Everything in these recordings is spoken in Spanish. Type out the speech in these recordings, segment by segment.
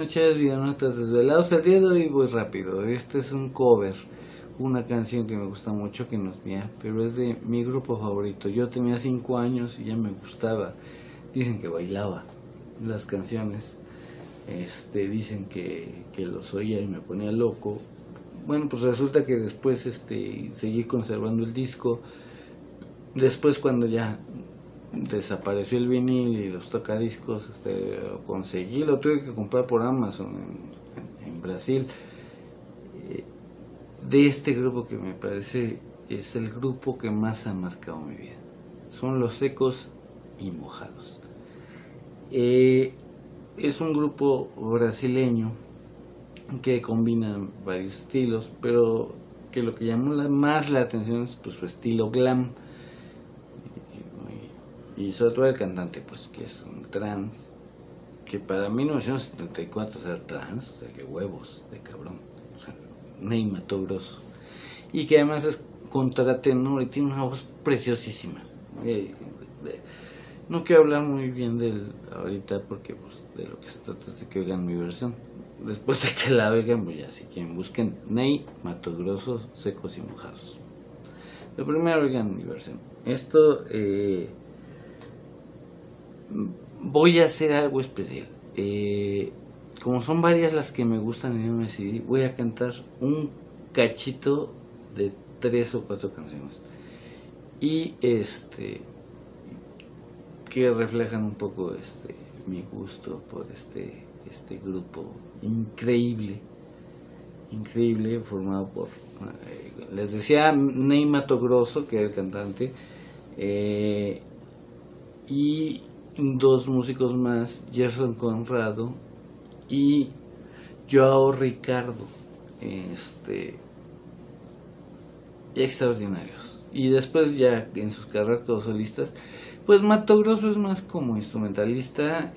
Noches, videonotas desvelados. El día de hoy voy rápido. Este es un cover, una canción que me gusta mucho, que no es mía, pero es de mi grupo favorito. Yo tenía 5 años y ya me gustaba. Dicen que bailaba las canciones. Dicen que los oía y me ponía loco. Bueno, pues resulta que después seguí conservando el disco. Después, cuando ya desapareció el vinil y los tocadiscos, lo conseguí, lo tuve que comprar por Amazon en Brasil, de este grupo que me parece es el grupo que más ha marcado mi vida. Son Los Secos y Mojados. Es un grupo brasileño que combina varios estilos, pero que lo que llamó más la atención es pues su estilo glam, y sobre todo el cantante, pues que es un trans, que para 1974 ser trans, o sea, que huevos de cabrón, o sea, Ney Mato Grosso, y que además es contratenor y tiene una voz preciosísima. No quiero hablar muy bien de él ahorita, porque pues, de lo que se trata es de que oigan mi versión. Después de que la oigan, pues ya, si quieren, busquen Ney Mato Grosso, Secos y Mojados. Lo primero, oigan mi versión. Voy a hacer algo especial. Como son varias las que me gustan y no me decidí, voy a cantar un cachito de 3 o 4 canciones. Y que reflejan un poco mi gusto por este grupo increíble, formado por, les decía, Ney Mato Grosso, que era el cantante, y 2 músicos más, Gerson Conrado y Joao Ricardo, extraordinarios. Y después, ya en sus carreras como solistas, pues Mato Grosso es más como instrumentalista,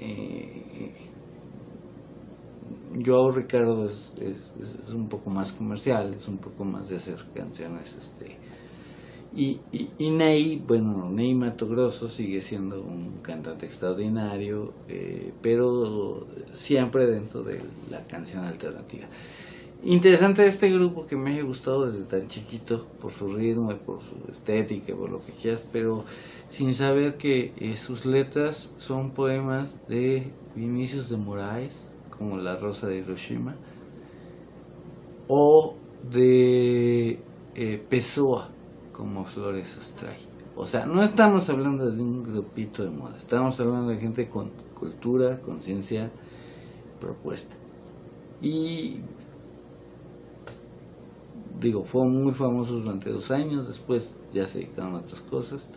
Joao Ricardo es un poco más comercial, es un poco más de hacer canciones, y Ney, bueno, Ney Mato Grosso sigue siendo un cantante extraordinario, pero siempre dentro de la canción alternativa. Interesante este grupo, que me haya gustado desde tan chiquito, por su ritmo, por su estética, por lo que quieras, pero sin saber que sus letras son poemas de Vinicius de Moraes, como La Rosa de Hiroshima, o de Pessoa, como Flores Astray. O sea, no estamos hablando de un grupito de moda, estamos hablando de gente con cultura, conciencia, propuesta. Y digo, fueron muy famosos durante 2 años, después ya se dedicaron a otras cosas,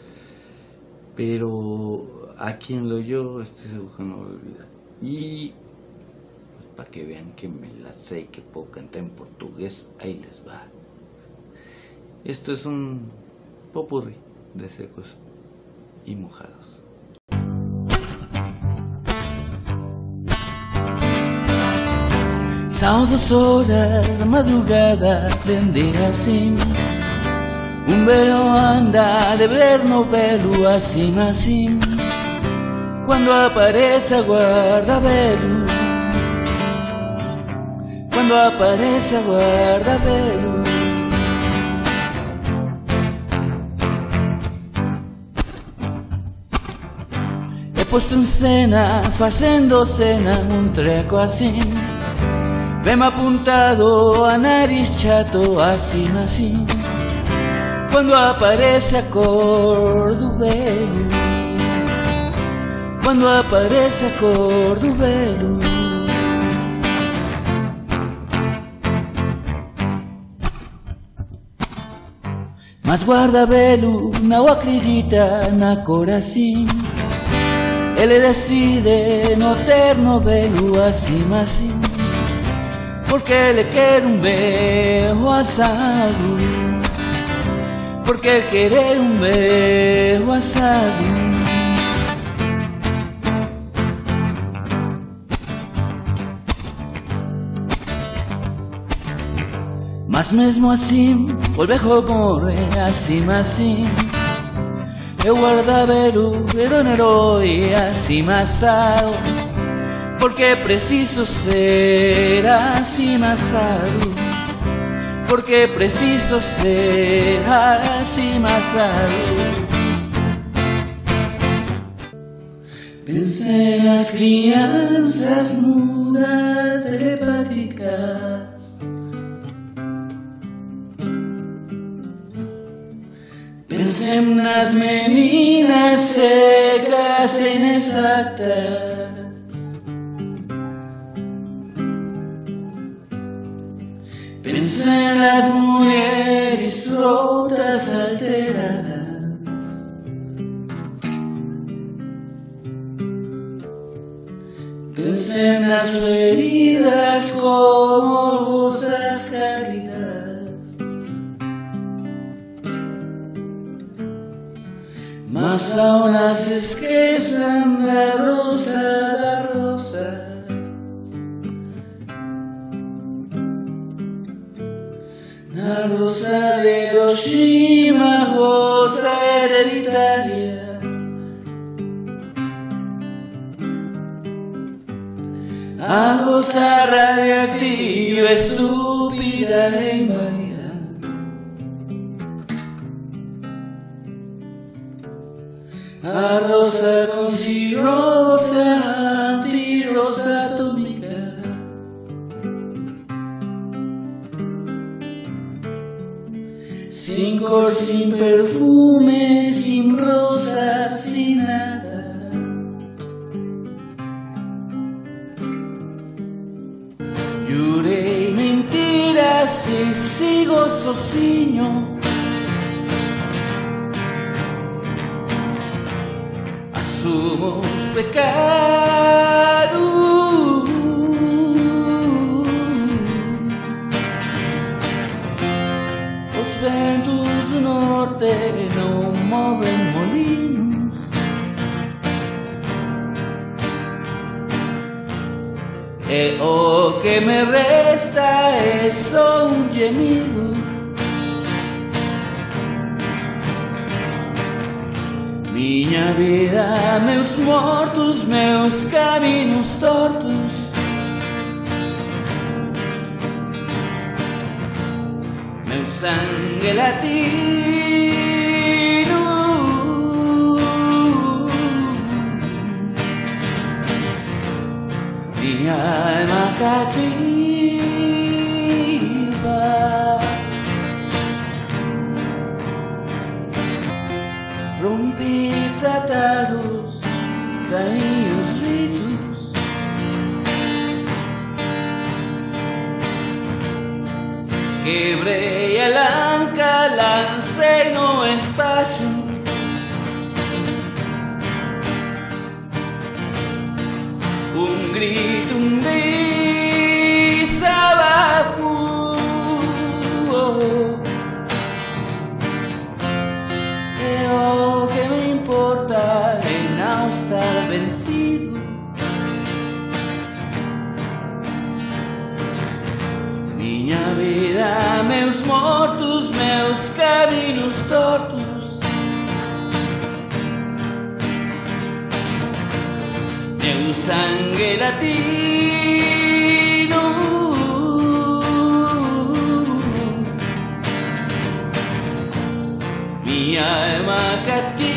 pero a quien lo oyó, estoy seguro que no lo olvida. Y pues, para que vean que me la sé y que puedo cantar en portugués, ahí les va. Esto es un popurrí de Secos y Mojados. São 2 horas da madrugada, prender assim. Velho anda de ver no pelo, assim, assim. Quando aparece a guarda-velo, quando aparece a guarda-velo. Posto em cena, fazendo cena, treco assim. Vem apuntado a nariz chato, assim, assim. Quando aparece a cor do velho, quando aparece a cor do velho. Mas guarda-velo não acredita na cor assim. Ele decide no ter novelo assim, assim, porque ele quer berro assado, porque ele quer berro assado. Mas mesmo assim, o velho morre assim, assim. Eu guarda-velo, era um herói assim, assado. porque preciso ser así más alto, porque preciso ser así más alto. Pensé en las crianzas mudas telepáticas, pensé en unas meninas secas e inexactas, pensé en las mujeres rotas alteradas, pensé en las heridas como rosas cálidas, mas aún las expresan la rosa, la rosa de Hiroshima, rosa hereditaria. A rosa radiactiva, estúpida e inválida, a rosa con cirrosa, antirrosa atómica, sin cor, sin perfume, sin rosa, sin nada. Jurei mentiras e sigo sozinho, assumo os pecados, os ventos do norte não movem molinos, e o que me resta é só gemido. Minha vida, meus mortos, meus caminhos tortos, meu sangue latino, minha alma cativa, rompi tratados, traí os ritos, quebrei a lanca, lancei no espaço, grito, desabafo, e o que me importa é não estar vencido. Minha vida, meus mortos, meus caminhos tortos, meu sangue latino, minha alma cativa.